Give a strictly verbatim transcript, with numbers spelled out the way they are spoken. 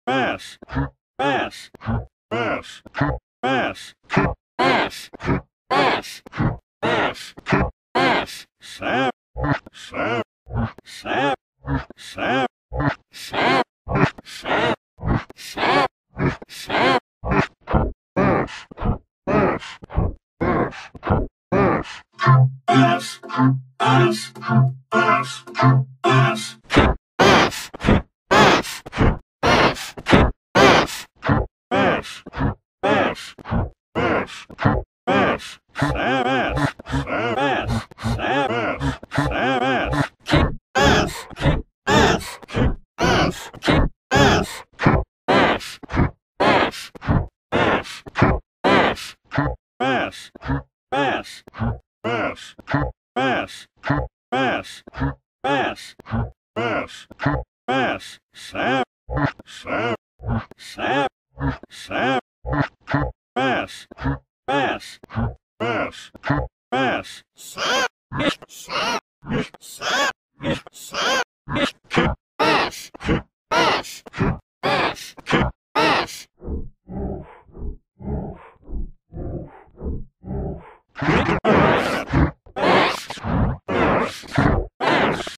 bass, bass, bass, bass, bass, bass, bass, bass, sap, sap, sap, sap, sap, sap, sap, sap, bass, bass, bass, bass, bass, bass, bass, bass, bass, bass, bass, bass, bass, bass, bass, bass, bass, kick bass, kick bass, kick bass, kick bass, bass, bass, bass, bass, bass, bass, bass, bass, bass, bass, bass, bass, sap, sap, sap, sap, bass, bass, bass, bass, sap, sap, sap, sap,